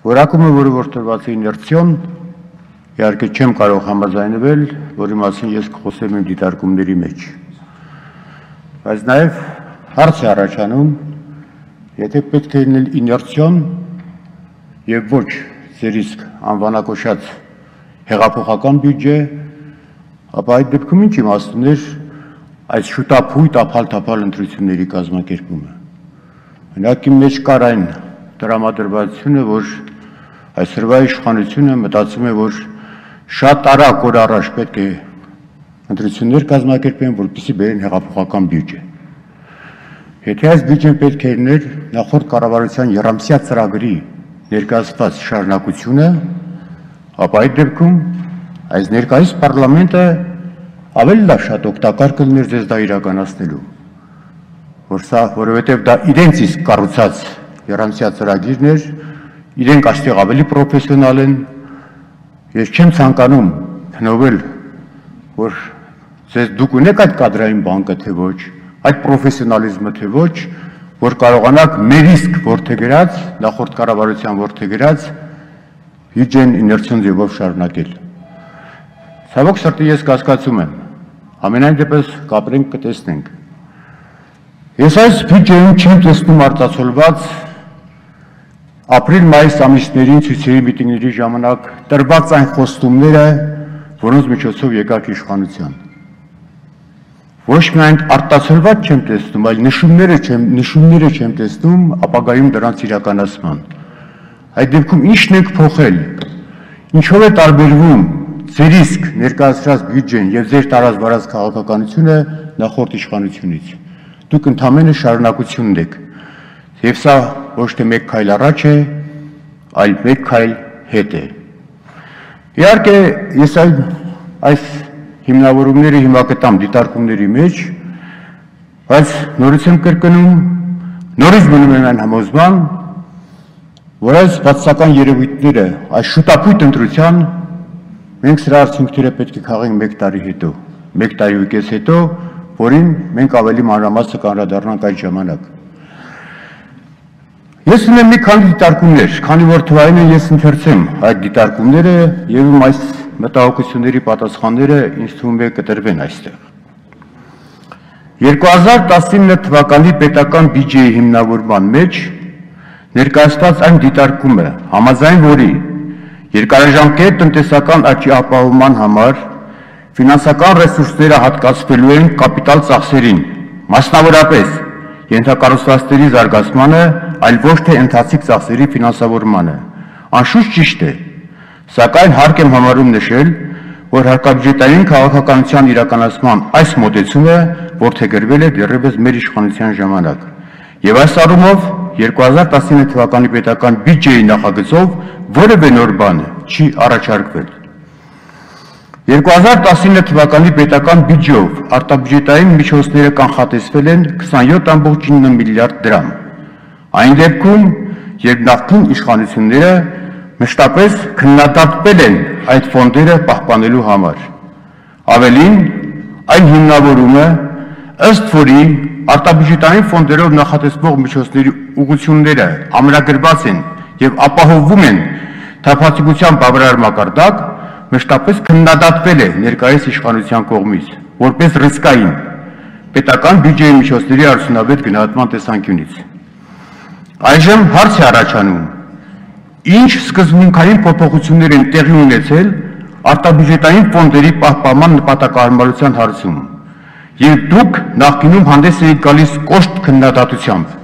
Որակում է, որը որդորված է իներցիոն, իհարկե չեմ կարող համաձայնվել, որի մասին ես կխոսեմ իմ դիտարկումների մեջ։ Բայց նաև հարց է առաջանում, եթե պետք է լինել իներցիոն եւ ոչ ձեր իսկ անվանակոչած հեղափոխական բյուջե, ապա այդ դեպքում ինչ իմաստ ուներ այս շուտափույթ ափալ-թափալ ընտրությունների կազմակերպումը։ Մենակ իմ մեջ կար այն տրամադրվածությունը, որ այսօրվա իշխանությունը մտածում է, որ շատ արագ օր առաջ պետք է ընտրություններ կազմակերպեն, որպեսզի բերեն հեղափոխական բյուջե։ Եթե այս բյուջեն պետք է լիներ նախորդ կառավարության եռամսյա ծրագրի ներկայացված շարունակությունը, ապա այդ դեպքում այս ներկայիս պարլամենտը ավելի լավ շատ օգտակար կլիներ ձեզ դա իրականացնելու, որովհետև դա իրենց իսկ կառուցած եռամսյա ծրագիրն էր, իրենք այստեղ ավելի պրոֆեսիոնալ են, ես չեմ ցանկանում հնովել, որ դուք ունեք այդ կադրային բանկը թե ոչ, այդ պրոֆեսիոնալիզմը թե ոչ, որ կարողանաք մեր իսկ որդեգրած, նախորդ կառավարության որդեգրած բյուջեն իներցիոն ձևով շարունակել։ Ցավոք սրտի ես կասկածում եմ, ամենայն դեպս կապրենք կտեսնենք։ Ես այս բյուջեում չեմ տեսնում արտացոլված ապրիլ-մայիս ամիսներին ցույցերի միտինգների ժամանակ տրված այն խոստումները, որոնց միջոցով եկաք իշխանության։ Ոչ միայն արտացոլված չեմ տեսնում, այլ նշումները չեմ տեսնում ապագայում դրանց իրականացման։ Այդ դեպքում ինչն եք փոխել, ինչով է տարբերվում ձեր իսկ ներկայացրած բյուջեն եւ ձեր տարած վարած քաղաքականությունը նախորդ իշխանությունից։ Դուք ընդամենը շարունակությունն եք։ Եվ սա ոչ թե մեկ քայլ առաջ է, այլ մեկ քայլ հետ է։ Իհարկե, ես այս հիմնավորումները հիմա կտամ դիտարկումների մեջ, բայց նորից եմ կրկնում, նորից մնում եմ այն համոզման, որ այս բացասական երևույթները, այս շուտափույթ ընտրության, մենք սրա արդյունքները պետք է քաղենք մեկ տարի հետո, մեկ տարի ու կես հետո, որին մենք ավելի մանրամասն կանդրադառնանք այդ ժամանակ։ Ես ունեմ մի քանի դիտարկումներ, քանի որ թվային են ես ընթերցեմ այդ դիտարկումները եւ այս մտահոգությունների պատասխանները ինձ թվում է կտրվեն այստեղ։ 2019 թվականի պետական բյուջեի հիմնավորման մեջ ներկայացված այն դիտարկումը, համաձայն որի երկարաժամկետ տնտեսական աճի ապահովման համար ֆինանսական ռեսուրսները հատկացվելու են կապիտալ ծախսերին, մասնավորապես ենթակառուցվածքների զարգացմանը, այլ ոչ թե ընթացիկ ծախսերի ֆինանսավորմանը։ Անշուշտ ճիշտ է, սակայն հարկ եմ համարում նշել, որ հարկաբյուջետային քաղաքականության իրականացման այս մոտեցումը որդեգրվել է դեռևս մեր իշխանության ժամանակ։ Եվ այս առումով 2019 թվականի պետական բյուջեի նախագծով որևէ նոր բան չի առաջարկվել։ 2019 թվականի պետական բյուջեով արտաբյուջետային միջոցները կանխատեսվել են 27.9 միլիարդ դրամ։ Այն դեպքում, երբ նախկին իշխանությունները մշտապես քննադատվել են այդ ֆոնդերը պահպանելու համար։ Ավելին, այն հիմնավորումը, ըստ որի արտաբյուջետային ֆոնդերով նախատեսվող միջոցների ուղղությունները ամրագրված են եւ ապահովվում են թափանցիկության բավարար մակարդակ, մշտապես քննադատվել է ներկայիս իշխանության կողմից, որպես ռիսկային պետական բյուջեի միջոցների արդյունավետ գնահատման տեսանկյունից։ Այժմ հարց է առաջանում, ինչ սկզբունքային փոփոխություններ են տեղի ունեցել արտաբյուջետային ֆոնդերի պահպանման նպատակահարմարության հարցում, եւ դուք նախկինում հանդես եք գալիս կոշտ քննադատությամբ։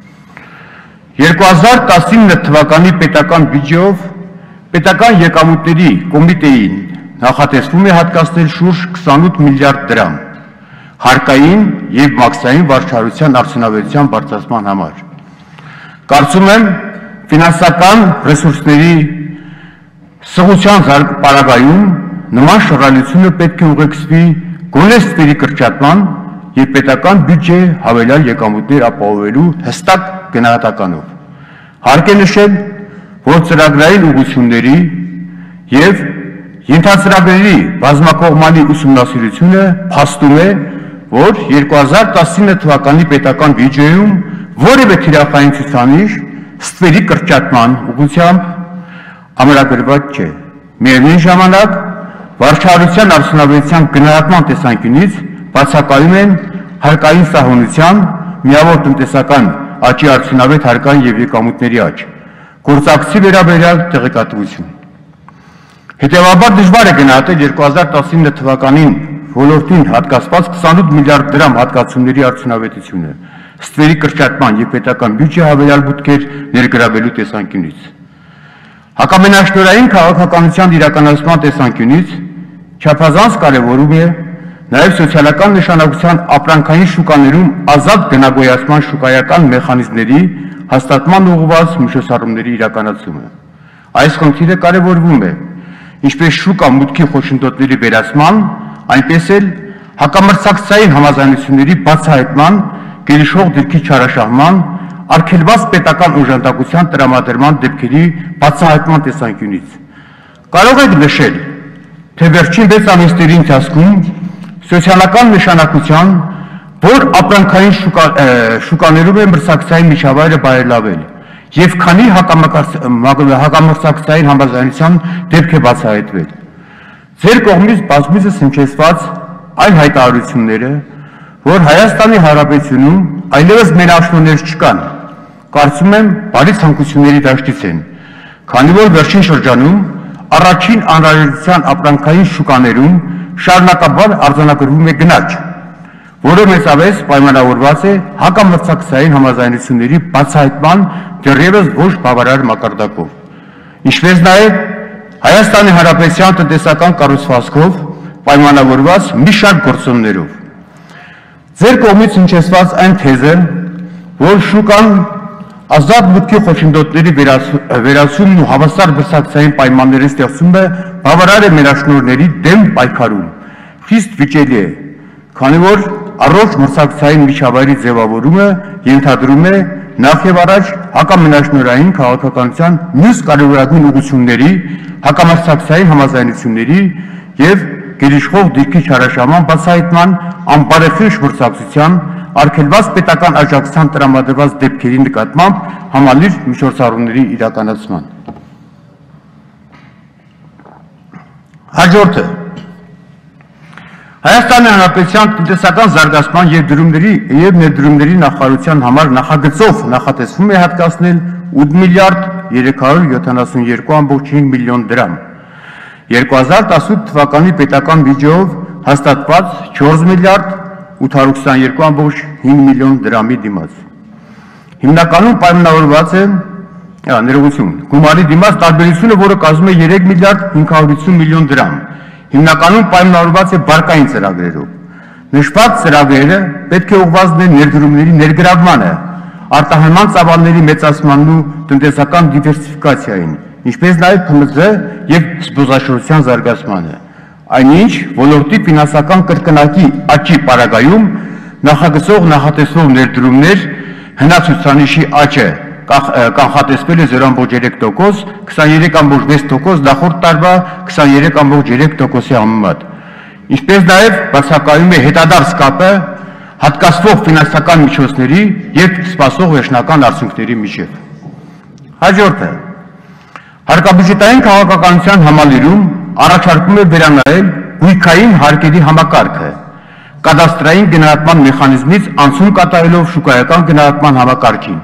2019 թվականի պետական բյուջեով պետական եկամուտների կոմիտեին նախատեսվում է հատկացնել շուրջ 28 միլիարդ դրամ հարկային եւ մաքսային վարչարության արդյունավետության բարձրացման համար։ Կարծում եմ, ֆինանսական ռեսուրսների սղության պարագայում նման շռայլությունը պետք է ուղեկցվի գոնե ստերի կրճատման եւ պետական բյուջե հավելյալ եկամուտներ ապահովելու հստակ գնահատականով։ Հարկ է նշել, որ ծրագրային ուղղությունների եւ ենթածրագրերի բազմակողմանի ուսումնասիրությունը փաստում է, որ 2019 թվականի պետական բյուջեում որևէ թիրախային ցուցանիշ ստվերի կրճատման ուղղությամբ ամրագրված չէ։ Միևնույն ժամանակ վարչարության արդյունավետության գնահատման տեսանկյունից բացակայում են հարկային սահմանության, միավոր տնտեսական աճի արդյունավետ հարկային և եկամուտների աճ, գործակցի վերաբերյալ տեղեկատվություն։ Հետևաբար դժվար է գնահատել 2019 թվականին ոլորտին հատկացված 28 միլիարդ դրամ հատկացումների արդյունավետությունը, ստվերի կրճատման և պետական բյուջեի հավելյալ բուտքեր ներգրավելու տեսանկյունից։ Հակամենաշնորհային քաղաքականության իրականացման տեսանկյունից չափազանց կարևորում է նաև սոցիալական նշանակության ապրանքային շուկաներում ազատ գնագոյացման շուկայական մեխանիզմների հաստատման ուղղված միջոցառումների իրականացումը։ Այս խնդիրը կարևորվում է ինչպես շուկա մուտքի խոչընդոտների վերացման, այնպես էլ հակամրցակցային համաձայնությունների բացահայտման, գերիշխող դիրքի չարաշահման, արգելված պետական օժանդակության տրամադրման դեպքերի բացահայտման տեսանկյունից։ Կարող եք նշել, թե վերջին 6 ամիսների ընթացքում սոցիալական նշանակության, որ ապրանքային շուկաներում է մրցակցային միջավայրը բարելավել և քանի հակամրցակցային համաձայնության դեպք է բացահայտվել։ Ձեր կողմից բազմիցս հնչեցված այլ հայտարարությունները, որ Հայաստանի Հանրապետությունում այլևս մենաշնորհներ չկան, կարծում եմ բարի ցանկությունների դաշտից են, քանի որ վերջին շրջանում առաջին անհրաժեշտության ապրանքային շուկաներում շարունակաբար արձանագրվում է գնաճ, որը մեծապես պայմանավորված է հակամրցակցային համաձայնությունների բացահայտման դեռևս ոչ բավարար մակարդակով, ինչպես նաև Հայաստանի Հանրապետության տնտեսական կառուցվածքով պայմանավորված մի շարք գործոններով։ Ձեր կողմից հնչեցված այն թեզը, որ շուկան ազատ մուտքի խոչընդոտների վերացումն ու հավասար մրցակցային պայմանների ստեղծումը բավարար է մենաշնորհների դեմ պայքարում, խիստ վիճելի է, քանի որ առողջ մրցակցային միջավայրի ձևավորումը ենթադրում է նախ և առաջ հակամենաշնորհային քաղաքականության մյուս կարևորագույն ուղղությունների, հակամրցակցային համաձայնությունների և գերիշխող դիրքի չարաշահման բացահայտման, անբարեխիղճ մրցակցության, արգելված պետական աջակցության տրամադրված դեպքերի նկատմամբ համալիր միջոցառումների իրականացման։ Հաջորդը Հայաստանի Հանրապետության տնտեսական զարգացման և ներդրումների նախարարության համար նախագծով նախատեսվում է հատկացնել 8 միլիարդ 372,5 միլիոն դրամ, 2018 թվականի պետական բյուջեով հաստատված 4 միլիարդ 822,5 միլիոն դրամի դիմաց։ Հիմնականում պայմանավորված է գումարի դիմաց տարբերությունը, որը կազմում է 3 միլիարդ 550 միլիոն դրամ, հիմնականում պայմանավորված է բանկային ծրագրերով։ Նշված ծրագրերը պետք է ուղղված լինեն ներդրումների ներգրավմանը, արտահանման ծավալների մեծացմանն ու տնտեսական դիվերսիֆիկացիային, ինչպես նաև ՓՄԶ և զբոսաշրջության զարգացմանը։ Այնինչ, ոլորտի ֆինանսական կրկնակի աճի պարագայում նախագծող նախատեսվող ներդրումներ հնացուցանիշի աճը կանխատեսվել է 0,3%, 23,6% նախորդ տարվա 23,3%-ի համեմատ, ինչպես նաև բացակայում է հետադարձ կապը հատկացվող ֆինանսական միջոցների և սպասող վերջնական արդյունքների միջև։ Հաջորդը հարկաբյուջետային քաղաքականության համալիրում առաջարկում է վերանայել գույքային հարկերի համակարգը, կադաստրային գնահատման մեխանիզմից անցում կատարելով շուկայական գնահատման համակարգին։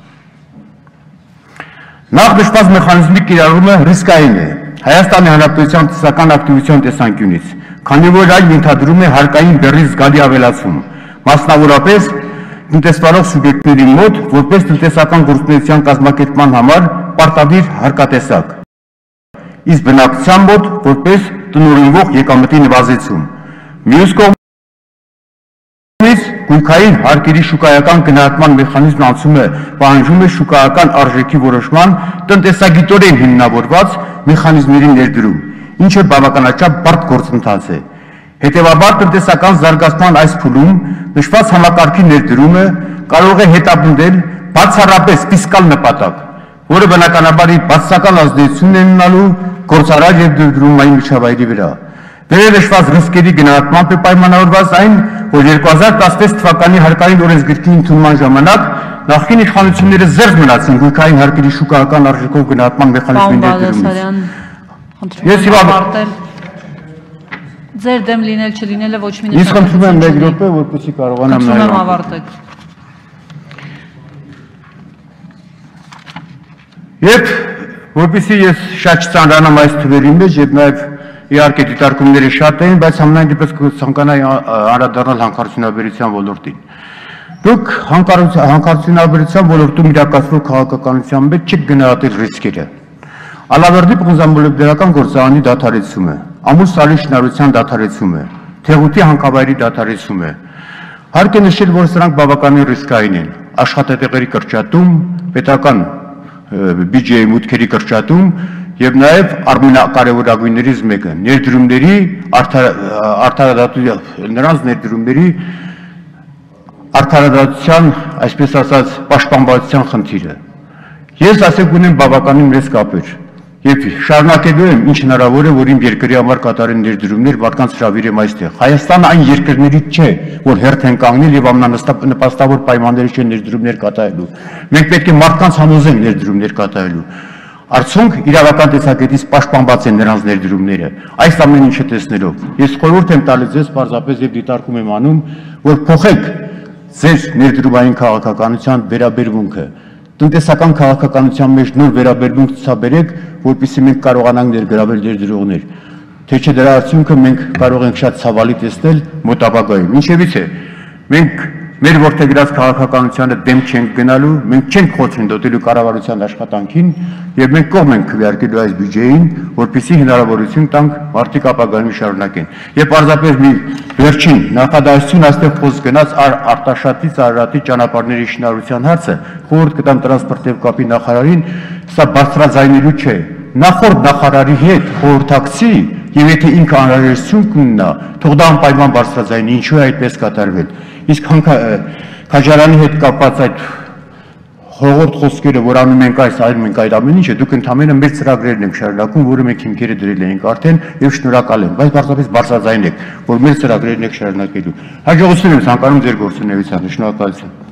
Նախ նշված մեխանիզմի կիրառումը ռիսկային է Հայաստանի Հանրապետության տնտեսական ակտիվության տեսանկյունից, քանի որ այն ենթադրում է հարկային բեռի զգալի ավելացում, մասնավորապես տնտեսվարող սուբյեկտների մոտ որպես տնտեսական գործունեության կազմակերպման համար պարտադիր հարկատեսակ, իսկ բնակչության մոտ որպես տնօրինվող եկամտի նվազեցում։ Մյուս կողմից գույքային հարկերի շուկայական գնահատման մեխանիզմն անցումը պահանջում է շուկայական արժեքի որոշման տնտեսագիտորեն հիմնավորված մեխանիզմների ներդրում, ինչը բավականաչափ բարդ գործընթաց է։ Հետևաբար տնտեսական զարգացման այս փուլում նշված համակարգի ներդրումը կարող է հետապնդել բացառապես ֆիսկալ նպատակ, որը բնականաբար իր բացասական ազդեցությունն է ունենալու գործարար և ներդրումային միջավայրի վրա։ Վերնշված ռիսկերի գնահատմամբ է պայմանավորված այն, որ 2016 թվականի հարկային օրենսգրքի ընդունման ժամանակ նախկին իշխանությունները զերծ մնացին գույքային հարկերի շուկայական արժեքով գնահատման մեխանիզմի ներդրումից։ Ես հիմա ձեր դեմ լինել չլինելը ոչ մի Ես խնդրում եմ 1 րոպե, որպեսզի կարողանամ նայել։ Ավարտեք։ Եվ որպեսզի ես շատ չծանրանամ այս թվերի մեջ եւ նաեւ իհարկե դիտարկումները շատ են, բայց համենայն դեպս կցանկանայի անդրադառնալ հանքարդյունաբերության ոլորտին։ Դուք հանքարդյունաբերության ոլորտում իրականացվող քաղաքականության մեջ չեք գնահատել ռիսկերը։ Ալավերդի պղնձամոլեբդերական գործարանի դադարեցումը, ամուսալի շինարարության դադարեցումը, թեղուտի հանքավայրի դադարեցումը։ Հարկ է նշել, որ սրանք բավականին ռիսկային են։ Աշխատատեղերի կրճատում, պետական բյուջեի մուտքերի կրճատում եւ նաեւ ամենակարևորագույններից մեկը ներդրումների նրանց ներդրումների արդարադատության, այսպես ասած, պաշտպանվածության խնդիրը։ Ես ասեք ունեմ բավականին մեծ կապեր եւ շարունակելու եմ ինչ հնարավոր է, որ իմ երկրի համար կատարեն ներդրումներ, մարդկանց հրավիրեմ այստեղ։ Հայաստանը այն երկրներից չէ, որ հերթ են կանգնել եւ ամենանպաստավոր պայմաններից չեն ներդրումներ կատարելու։ Մենք պետք է մարդկանց համոզենք ներդրումներ կատարելու։ Արդյոք իրավական տեսակետից պաշտպանված են նրանց ներդրումները։ Այս ամեն ինչը տեսնելով, ես խորհուրդ եմ տալիս ձեզ պարզապես եւ դիտարկում եմ անում, որ փոխեք ձեր ներդրումային քաղաքականության վերաբերմունքը։ Տնտեսական քաղաքականության մեջ նոր վերաբերմունք ցուցաբերեք, որպեսզի մենք կարողանանք ներգրավել ներդրողներ։ Թե չէ դրա արդյունքը մենք կարող ենք շատ ցավալի տեսնել մոտ ապագայում։ Ինչևից է, մենք մեր որդեգրած քաղաքականությանը դեմ չենք գնալու, մենք չենք խոցհնդոտելու կառավարության աշխատանքին եւ մենք կողմ ենք քվեարկելու այս բյուջեին, որպեսզի հնարավորություն տանք մարդիկ ապագայում շարունակեն։ Եվ պարզապես մի վերջին նախադասություն այստեղ խոսք գնաց Արտաշատից Արարատի ճանապարհների շինարարության հարցը, խորհուրդ կտամ տրանսպորտ եւ կապի նախարարին, սա բարձրաձայնելու չէ։ Նախորդ նախարարի հետ խորհրդակցի եւ եթե ինքը անհրաժեշտություն կունենա, թող դա անպայման բարձրաձայնի, ինչու է այդպես կատարվել։ Իսկ Քաջարյանի հետ կապված այդ հողորդ խոսքերը, որ անում ենք այս, անում ենք այդ ամեն ինչը, դուք ընդհանրապես մեր ծրագրերն եք շարունակում, որը մենք հիմքերը դրել ենք արդեն եւ շնորհակալ եմ, բայց բարձրապես բարձրաձայնեք, որ մեր ծրագրերն եք շարունակելու։ Հաջողություն եմ ցանկանում ձեր գործունեությանը, շնորհակալություն։